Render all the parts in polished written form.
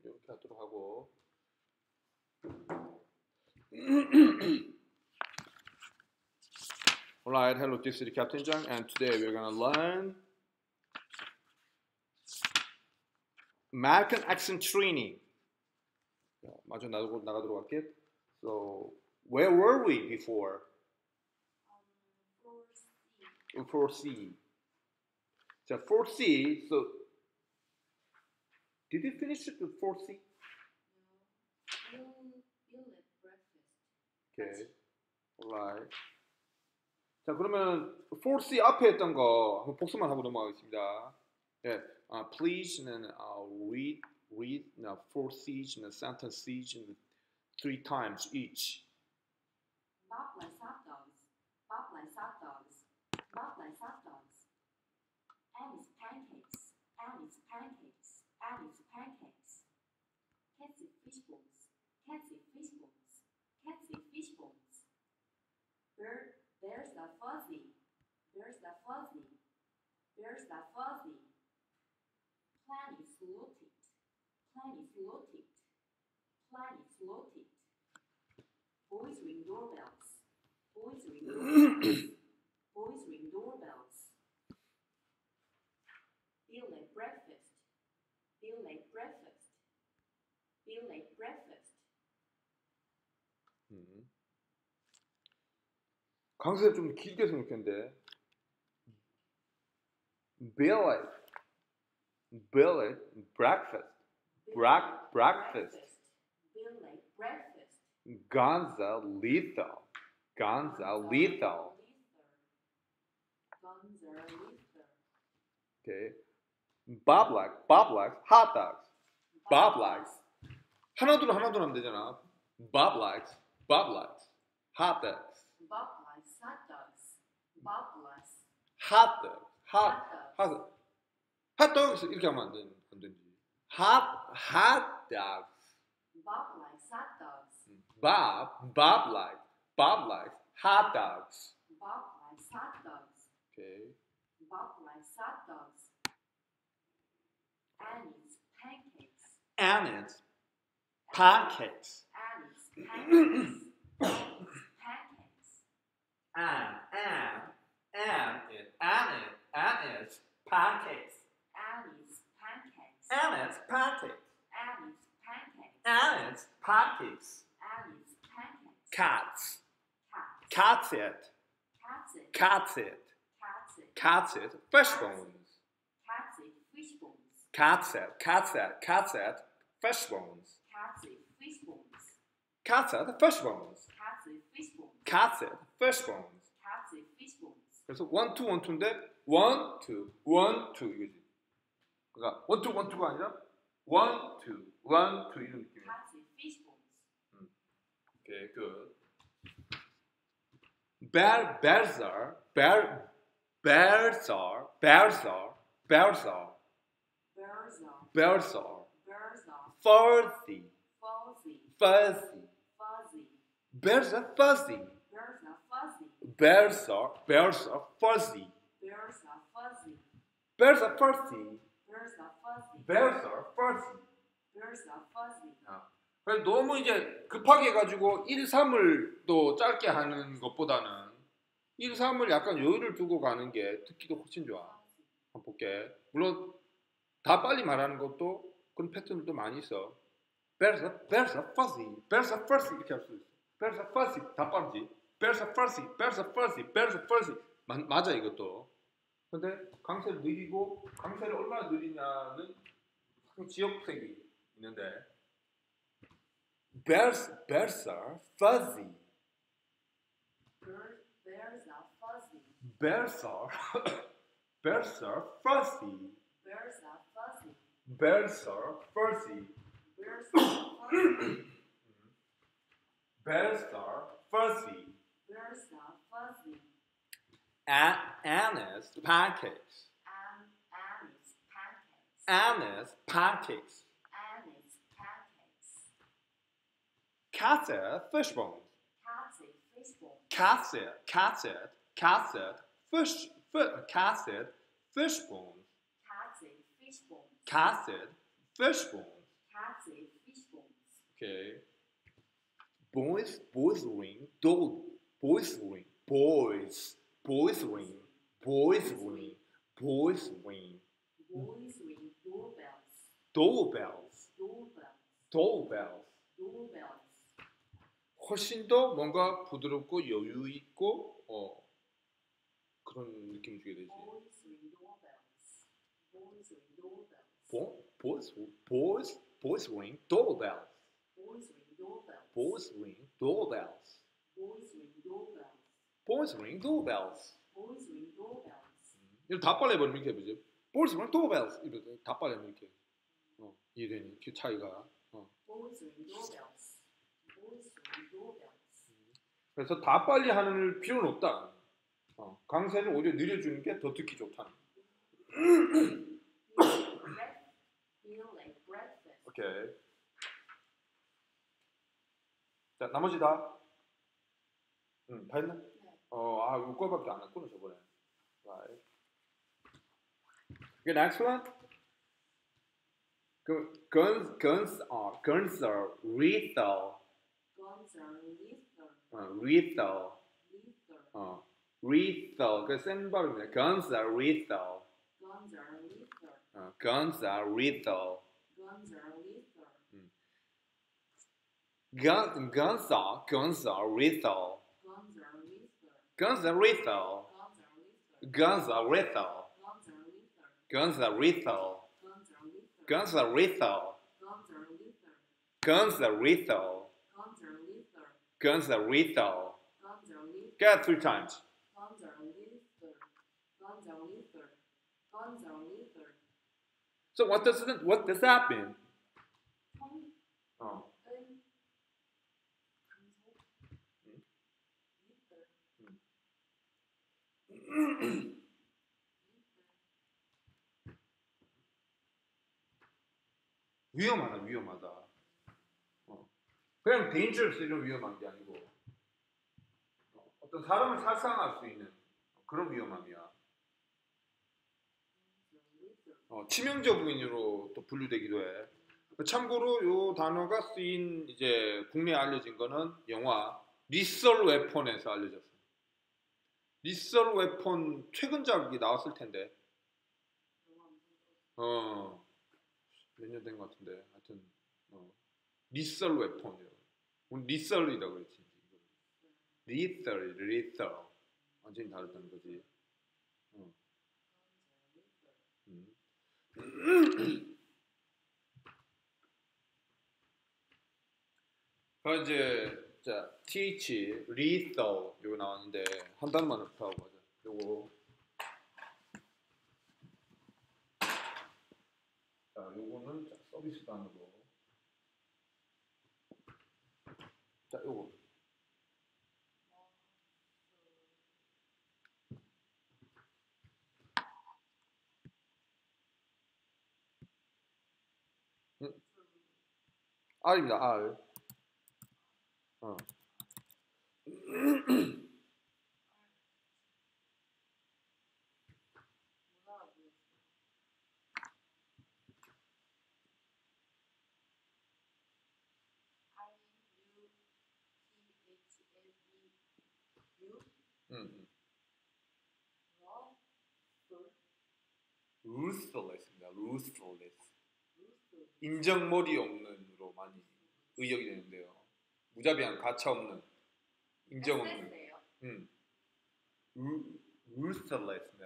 이렇게 하도록 하고. Alright, hello, this is Captain Jung, and today we're gonna learn American accent training. 마저 나가도록 할게. So, where were we before? 4C. 자, 4C. So, did you finish the 4C? No. You'll eat breakfast. Okay. Alright. 자, 그러면 4C 앞에 했던 거 한번 복습만 하고 넘어가겠습니다. 예, please는 read 4C's sentences 3 times each. Bob likes hot dogs. Bob likes hot dogs. Bob likes hot dogs. And it's pancakes. And it's pancakes. And it's pancakes. Cats eat fish balls. Cats eat fish balls. Cats eat fish balls. Bears are fuzzy. Bears are fuzzy. Bears are fuzzy. Plan is loaded. Plan is loaded. Plan is loaded. Boys ring doorbells. Boys ring doorbells. Boys ring doorbells. Bill ate breakfast. Bill ate breakfast. Bill ate breakfast. 강세 좀 길게 했으면 좋겠는데. Bill ate breakfast. Breakfast. Bill ate breakfast. Gonza lethal. Okay. Bob likes hot dogs. Bob likes. 하나둘 하면 되잖아. Bob likes hot dogs. Bob likes hot dogs. Bob likes hot dogs. 핫도그 이렇게 하면 안 되지. hot dogs. Bob likes hot dogs. Bob likes hot dogs. Bob likes hot dogs. Okay. Bob likes hot dogs. And it's pancakes. And it's pancakes. And it's pancakes. Pancakes. And it's pancakes. And it's pancakes. And it's pancakes. And it's pancakes. And it's pancakes. And it's pancakes. Cats. Cats. Cats it. Cats it. Cats it. Cats it. Cats it. Fish bones. Cats eat fish bones. Cats it. Fish bones. Cats eat fish bones. Cats it. Fish bones. Cats eat fish bones. Cats it. Fish bones. Cats eat fish bones. 그래서 1, 2, 1, 2인데 1, 2, 1, 2 이거지. 그러니까 1, 2, 1, 2가 아니라 1, 2, 1, 2 이런 느낌이야. Cats eat fish bones. Okay, good. Bears are Bears are fuzzy. fuzzy. Fuzzy. Fuzzy. Bears are fuzzy. Bears are fuzzy. Bears are fuzzy. Bears are fuzzy. Bears are fuzzy. Bears are fuzzy. Bears are fuzzy. Bears are fuzzy. 그래서 너무 이제 급하게 해가지고 1, 3을 또 짧게 하는 것보다는 1, 3을 약간 여유를 두고 가는 게 듣기도 훨씬 좋아. 한번 볼게. 물론 다 빨리 말하는 것도 그런 패턴들도 많이 있어. Bears are fuzzy. Bears are fuzzy 이렇게 할 수 있어. Bears are fuzzy 다 빠르지. Bears are fuzzy. Bears are fuzzy. Bears are fuzzy. 맞아 이것도. 근데 강세를 느리고 강세를 얼마나 느리냐는 지역색이 있는데 Bears are fuzzy. Bears are fuzzy. Bears are fuzzy. Bears are fuzzy. Bears are fuzzy. Bears are fuzzy. Bears are fuzzy. Bears are fuzzy. And it's pancakes. And it's pancakes. And it's pancakes. And it's pancakes. Cats eat fish bones. Cats eat fish bones. Cats eat fish bones. Cats eat fish bones. Cats eat fish bones. Cats massive fish bones. 오케이. boys ring, boys ring, boys ring, boys ring, boys ring, Boys ring doorbells. doorbells, Doorbells. doorbells. Doorbells. 훨씬 더 뭔가 부드럽고 여유 있고 그런 느낌 주게 되지. Boys ring doorbells. Boys ring doorbells. boys ring doorbells. Boys ring doorbells. boys ring doorbells. Boys ring doorbells. boys ring doorbells. Boys ring doorbells. 이걸 다 빨래버리면 이렇게 해보죠. boys ring doorbells. 이렇게 다 빨래면 이렇게. 이해되니? 그 차이가. Boys ring doorbells. Boys ring doorbells. 그래서 다 빨리 하는 필요는 없다. 강세를 오히려 늘려주는 게 더 듣기 좋다. Feel like breakfast. 오케이. 자, 나머지 다? 다 했나? 네. 이거 거밖에 안 했구나, 저번에. Right. Okay, next one. Guns are lethal. Guns are lethal. Lethal. Lethal. lethal. 그 센 발음이네. Guns are lethal. Guns are lethal. Guns are lethal. Guns are lethal. Guns are lethal. Guns are lethal. Guns are lethal. Guns are lethal. Guns are lethal. Guns are lethal. Guns are lethal. Guns are lethal. Guns are lethal. Guns are Guns are lethal. lethal. Guns are lethal. Get 3 times. Guns are lethal. Guns are lethal. Guns are lethal. So what does that mean? 총, 어. 은, 금속, lethal. 위험하다. 그냥 dangerous 이런 위험한 게 아니고 어떤 사람을 살상할 수 있는 그런 위험함이야. 치명적인으로 또 분류되기도 해. 참고로 요 단어가 쓰인 이제 국내에 알려진 거는 영화 리설 웨폰에서 알려졌어. 리설 웨폰 최근작이 나왔을 텐데. 몇 년 된 것 같은데. 하여튼 리설 웨폰이라고. 리설이라고 그랬지. 리설. 완전히 다르다는 거지. 그럼 이제 자 TH lethal 이거 나왔는데 한 단어만 하고 가자. 요거 자 요거는 서비스 단어로 자 요거 R입니다. R. ruthless입니다. ruthless. 인정머리 없는으로 많이 의역이 되는데요. 무자비한 가차 없는, 인정 없는. ruthless입니다.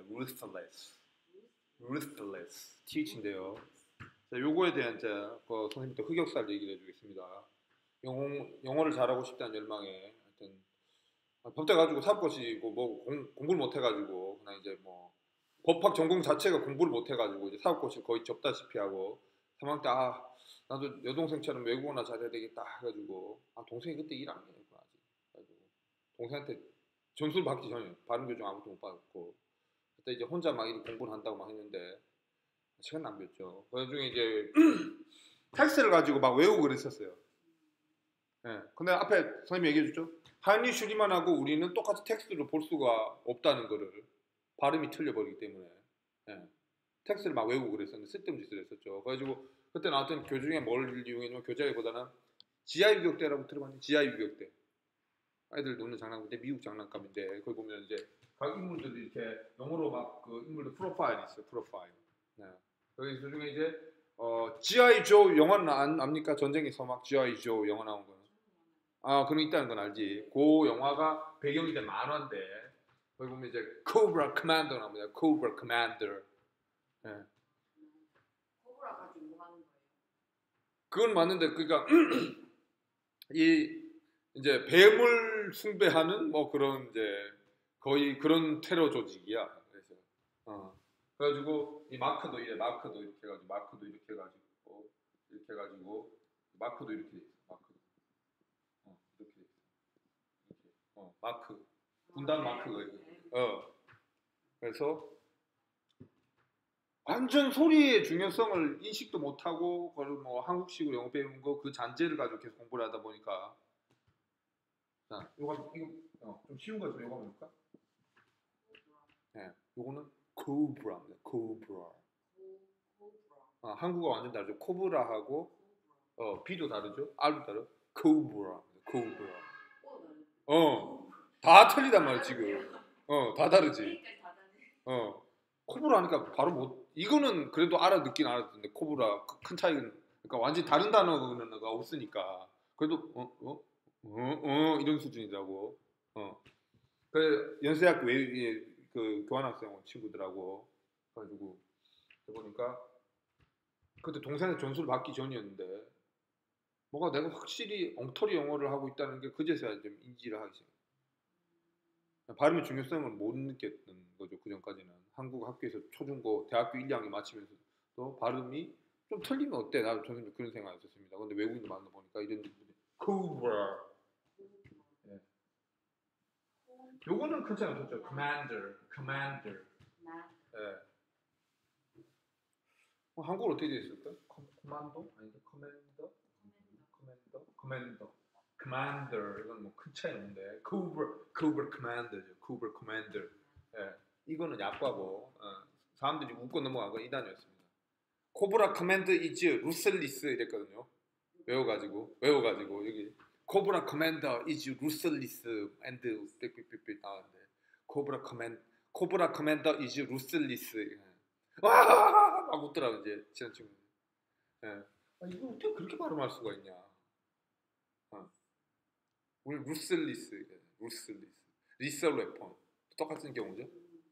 ruthless. TH인데요. 자, 요거에 대한 선생님부터 흑역사를 얘기를 해주겠습니다. 영어를 잘하고 싶다는 열망에 하여튼 법대 가지고 사법고시고 뭐 공부를 못 해가지고 그냥 이제 뭐 법학 전공 자체가 공부를 못 해가지고 이제 사법고시 거의 접다시피 하고 3학년 때 나도 여동생처럼 외국어나 잘해야 되겠다 해가지고 동생이 그때 1학년이었구나 아직. 그래가지고 동생한테 점수를 받기 전에 발음교정 아무것도 못 받았고 그때 이제 혼자 막 이렇게 공부를 한다고 막 했는데 시간 낭비했죠. 그 중에 이제 텍스트를 가지고 막 외우고 그랬었어요. 네. 근데 앞에 선생님이 얘기해줬죠. 하인리 슈리만하고 우리는 똑같이 텍스트를 볼 수가 없다는 거를 발음이 틀려버리기 때문에 네. 텍스트를 막 외우고 그랬었는데 쓸데없는 짓을 했었죠. 그래가지고 그때 나왔던 교재 중에 뭘 이용했냐면 교재보다는 지하 유격대라고 들어봤니? 지하 유격대. 아이들 노는 장난감인데 미국 장난감인데 거기 보면 이제 각 인물들이 이렇게 영어로 막 그 인물들 프로파일이 있어요. 프로파일. 네. 여기 그 중에 이제 G.I. Joe 영화는 압니까? 전쟁에서 막 G.I. Joe 영화 나온 거. 아, 그런 게 있다는 건 알지. 그 영화가 배경이 이제 만화인데 거기 보면 이제 Cobra Commander 나옵니다. Cobra Commander. 예. 코브라 가지고 뭐 하는 거예요? 그건 맞는데 그러니까 이 이제 뱀을 숭배하는 뭐 그런 이제 거의 그런 테러 조직이야. 그래서 그래가지고 이 마크도 이래 마크도 이렇게 해가지고 마크도 이렇게 해가지고 이렇게 해가지고 마크도 이렇게 돼 있어. 마크도 이렇게 돼 있어. 이렇게 마크 분단 마크가 이거. 그래서 완전 소리의 중요성을 인식도 못하고 그걸 뭐 한국식으로 영어 배우는 거 그 잔재를 가지고 계속 공부를 하다 보니까 자 이거 좀 쉬운 거 있으면 이거 한번 볼까? 네, 요거는 코브라입니다. 코브라. 한국어 완전 다르죠. 코브라하고 B도 다르죠. R도 다르죠. 코브라입니다. 코브라. 다 틀리단 말이야 지금. 다 다르지. 코브라 하니까 바로 못 이거는 그래도 알아듣긴 알아듣는데 코브라 큰 차이는 그러니까 완전히 다른 단어가 없으니까 그래도 이런 수준이라고. 그 연세대학교 외 그 교환학생 친구들하고 가지고 해보니까 그때 동생의 전수를 받기 전이었는데 뭐가 내가 확실히 엉터리 영어를 하고 있다는 게 그제서야 좀 인지를 하기 시작. 발음의 중요성을 못 느꼈던 거죠. 그 전까지는 한국 학교에서 초중고 대학교 1, 2학년 마치면서 또 발음이 좀 틀리면 어때? 나도 저는 그런 생각이었습니다. 근데 외국인들 만나 보니까 이런 분들이 코브라. 예. 요거는 큰 차이 없었죠. commander. 예. 한국어로 어떻게 되어 있을까? 코만도? 아닌데 commander 이건 뭐 큰 차이 없는데 cobra commander죠. cobra commander. 예. 이거는 약과고 사람들이 웃고 넘어간 건 이 단어였습니다. 코브라 커맨드 이즈 루셀리스 이랬거든요. 외워가지고 여기 코브라 커맨더 이즈 루셀리스 앤드 삑삑삑삑 나왔는데 코브라 커맨더 이즈 루셀리스 막 웃더라고 이제 친한 친구. 예. 이거 어떻게 그렇게 발음할 수가 있냐? 우리 루셀리스 리셀 웨폰 똑같은 경우죠.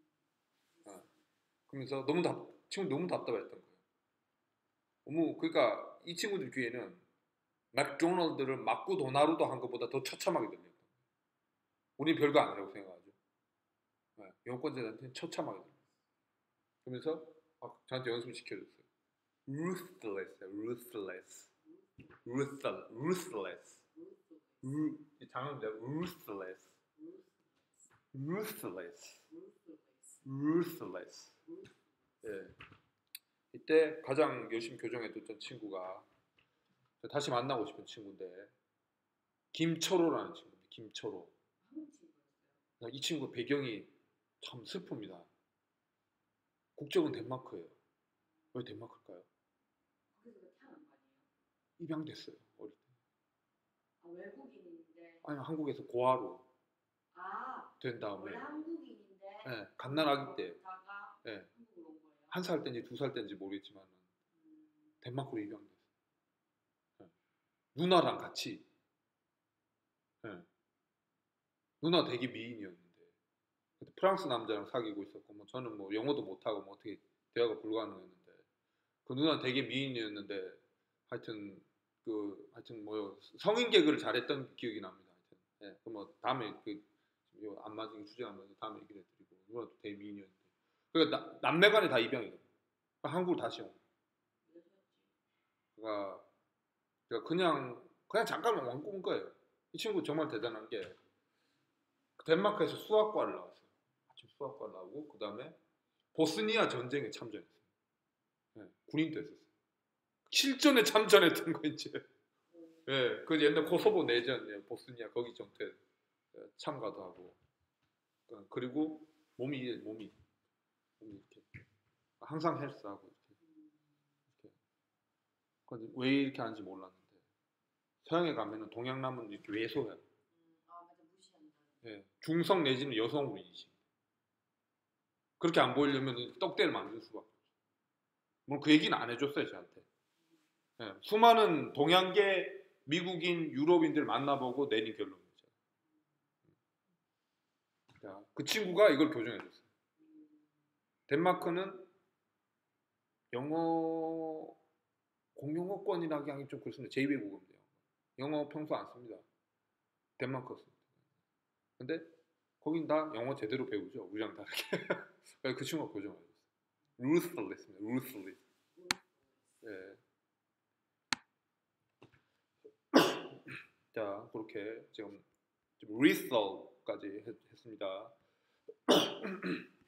그러면서 친구 너무 답답했던 거예요. 너무 그러니까 이 친구들 귀에는 맥도날드를 맞고 도나루도 한 것보다 더 처참하게 들렸던 거예요. 우린 별거 아니라고 생각하죠. 영어권자들한테는 처참하게 들려요. 그러면서 저한테 연습을 시켜줬어요. ruthless. 이 장어입니다. ruthless. 예. 이때 가장 열심히 교정해뒀던 친구가 다시 만나고 싶은 친구인데 김철호라는 친구입니다. 김철호. 이 친구 배경이 참 슬픕니다. 국적은 덴마크예요. 왜 덴마크일까요? 입양됐어요. 어릴 때. 외국인인데. 아니 한국에서 고아로 된 다음에. 원래 한국인인데. 네, 갓난아기 때. 네. 한 살 때인지 두 살 때인지 모르겠지만 덴마크로 입양됐어요. 누나랑 같이. 누나 되게 미인이었는데 프랑스 남자랑 사귀고 있었고 뭐 저는 뭐 영어도 못하고 뭐 어떻게 대화가 불가능했는데 그 누나 되게 미인이었는데 하여튼 뭐 성인 개그를 잘했던 기억이 납니다. 하여튼 뭐 다음에 안 맞은 주제 안 맞은 다음에 얘기를 해드리고 누나도 되게 미인이었는데 그러니까 남매간에 다 입양이 돼요. 한국을 다시 온. 그러니까 그냥 잠깐만 온 거예요. 이 친구 정말 대단한 게 덴마크에서 수학과를 나왔어요. 아침 수학과를 나오고 그 다음에 보스니아 전쟁에 참전했어요. 군인도 했었어요. 실전에 참전했던 거 이제. 그 옛날 코소보 내전, 보스니아 거기 정태 참가도 하고. 그리고 몸이 이렇게 항상 헬스하고 이렇게. 왜 이렇게 하는지 몰랐는데 서양에 가면은 동양 남은 이렇게 왜소해요. 아 맞아 무시한다. 예, 중성 내지는 여성분이지. 그렇게 안 보이려면 떡대를 만들 수밖에 없어. 물론 그 얘기는 안 해줬어요 저한테. 예, 수많은 동양계 미국인 유럽인들 만나보고 내린 결론이죠. 자, 그 친구가 이걸 교정해줬어요. 덴마크는 영어 공용어권이라기 하기 좀 그렇습니다. 제2외국어인데요. 영어 평소 안 씁니다. 덴마크 씁니다. 근데 거긴 다 영어 제대로 배우죠. 우리랑 다르게. 그래서 그 친구가 교정해줬어요. ruthless입니다. ruthless. 예. 자, 그렇게 지금 rethal까지 했습니다.